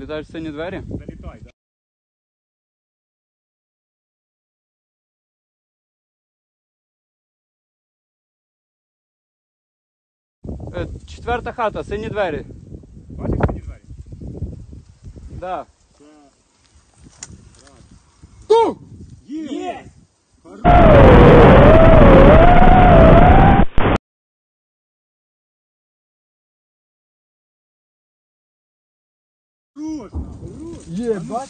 Залітаєш в сині двері? Залітай, да. Четверта хата, сині двері. Бачиш сині двері? Да. Є! Є, Бач?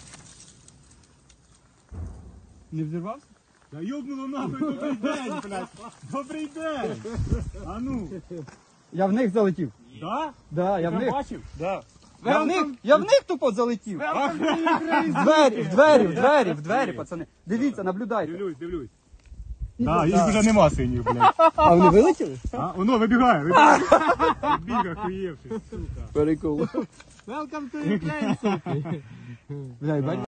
Не взірвався? Да йобнуло нахуй, добрий день, блядь! Добрий день! А ну! Я в них залетів. Да? Да, я в них. Бачив? Да. Я в них тупо залетів. В двері, пацани. Дивіться, наблюдайте. Дивлюсь. Да, їх вже нема синіх, блядь. А вони вилетіли? А, воно вибігає. Біга, хуєвши, сука. Прикол. Welcome to Ukraine, Софі. Бля,